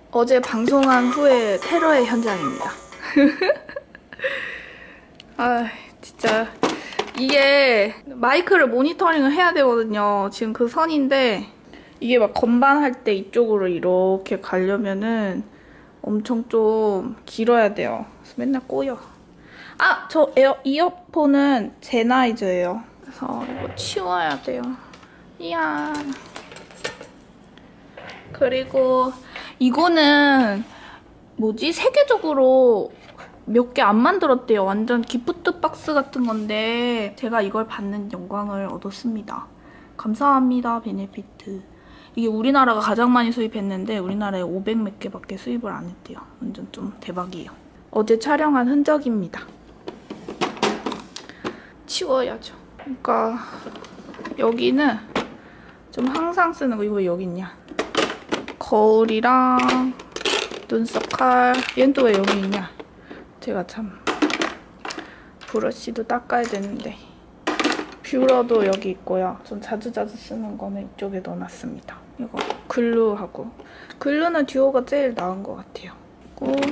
어제 방송한 후에 테러의 현장입니다. 아, 진짜 이게 마이크를 모니터링을 해야 되거든요. 지금 그 선인데 이게 막 건반할 때 이쪽으로 이렇게 가려면은 엄청 좀 길어야 돼요. 그래서 맨날 꼬여. 아! 저 이어폰은 제나이저예요. 그래서 이거 치워야 돼요. 이야. 그리고 이거는 뭐지? 세계적으로 몇 개 안 만들었대요. 완전 기프트 박스 같은 건데 제가 이걸 받는 영광을 얻었습니다. 감사합니다, 베네피트. 이게 우리나라가 가장 많이 수입했는데 우리나라에 500 몇 개밖에 수입을 안 했대요. 완전 좀 대박이에요. 어제 촬영한 흔적입니다. 치워야죠. 그러니까 여기는 좀 항상 쓰는 거. 이거 왜 여기 있냐? 거울이랑 눈썹 칼. 얘는 또 왜 여기 있냐? 제가 참 브러쉬도 닦아야 되는데. 뷰러도 여기 있고요. 좀 자주 쓰는 거는 이쪽에 넣어놨습니다. 이거 글루하고. 글루는 듀오가 제일 나은 것 같아요. 그리고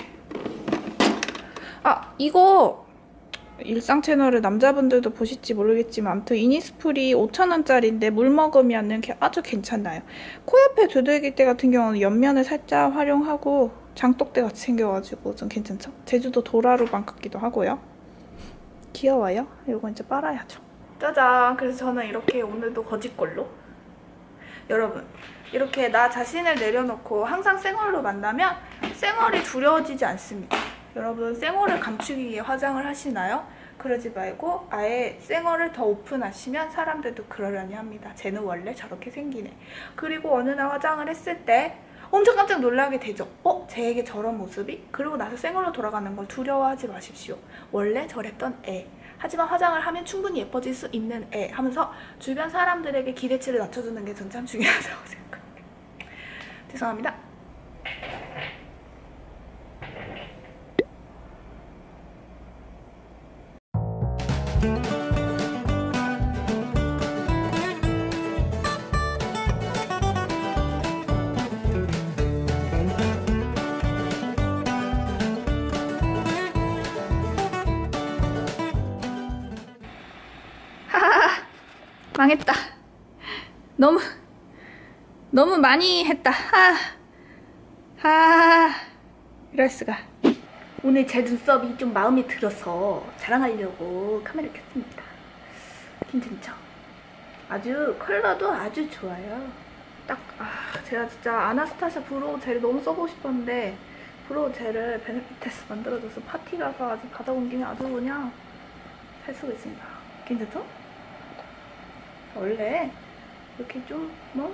이거 일상 채널을 남자분들도 보실지 모르겠지만 아무튼 이니스프리 5,000원짜리인데 물 먹으면 아주 괜찮아요. 코 옆에 두들길 때 같은 경우는 옆면을 살짝 활용하고 장독대 같이 생겨가지고 좀 괜찮죠? 제주도 도라루방 같기도 하고요. 귀여워요? 이거 이제 빨아야죠. 짜잔! 그래서 저는 이렇게 오늘도 거짓골로 여러분 이렇게 나 자신을 내려놓고 항상 쌩얼로 만나면 쌩얼이 두려워지지 않습니다. 여러분 쌩얼을 감추기 위해 화장을 하시나요? 그러지 말고 아예 쌩얼을 더 오픈하시면 사람들도 그러려니 합니다. 쟤는 원래 저렇게 생기네. 그리고 어느 날 화장을 했을 때 엄청 깜짝 놀라게 되죠. 쟤에게 저런 모습이? 그리고 나서 쌩얼로 돌아가는 걸 두려워하지 마십시오. 원래 저랬던 애. 하지만 화장을 하면 충분히 예뻐질 수 있는 애 하면서 주변 사람들에게 기대치를 낮춰주는 게 전 참 중요하다고 생각합니다. 죄송합니다. 망했다. 너무 많이 했다. 이럴 수가. 오늘 제 눈썹이 좀 마음에 들어서 자랑하려고 카메라 켰습니다. 괜찮죠? 아주 컬러도 아주 좋아요. 딱 제가 진짜 아나스타샤 브로우 젤을 너무 써보고 싶었는데 브로우 젤을 베네피트에서 만들어줘서 파티 가서 아주 받아온 김에 아주 그냥 잘 쓰고 있습니다. 괜찮죠? 원래 이렇게 좀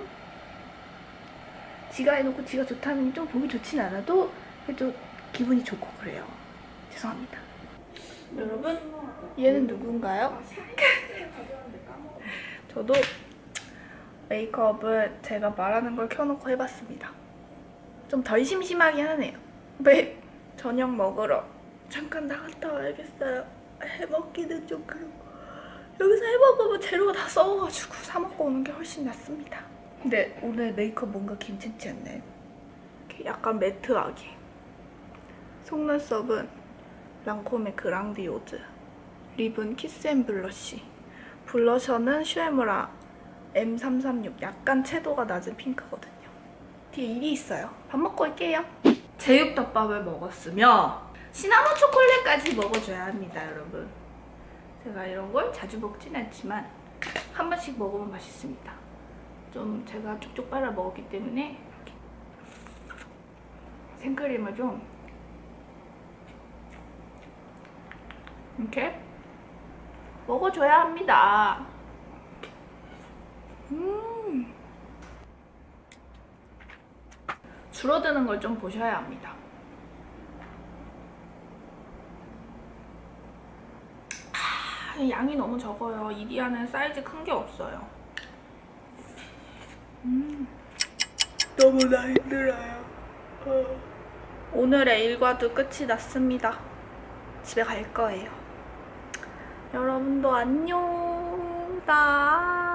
지가 해놓고 지가 좋다면 좀 보기 좋진 않아도 그래도 기분이 좋고 그래요. 죄송합니다. 여러분 얘는 누군가요? 저도 메이크업을 제가 말하는 걸 켜놓고 해봤습니다. 좀 덜 심심하긴 하네요. 네, 저녁 먹으러 잠깐 나갔다 와야겠어요. 해먹기는 좀 그렇고 여기서 해먹으면 재료가 다 썩어가지고 사먹고 오는 게 훨씬 낫습니다. 근데 오늘 메이크업 뭔가 괜찮지 않나요? 이렇게 약간 매트하게. 속눈썹은 랑콤의 그랑디오즈, 립은 키스앤블러쉬, 블러셔는 슈에무라 M336. 약간 채도가 낮은 핑크거든요. 뒤에 일이 있어요. 밥 먹고 올게요. 제육덮밥을 먹었으며 시나몬 초콜릿까지 먹어줘야 합니다, 여러분. 제가 이런 걸 자주 먹진 않지만 한 번씩 먹으면 맛있습니다. 좀 제가 쪽쪽 빨아 먹었기 때문에 이렇게 생크림을 좀 이렇게 먹어줘야 합니다. 줄어드는 걸 좀 보셔야 합니다. 양이 너무 적어요. 이디야는 사이즈 큰 게 없어요. 너무나 힘들어요. 오늘의 일과도 끝이 났습니다. 집에 갈 거예요. 여러분도 안녕. 나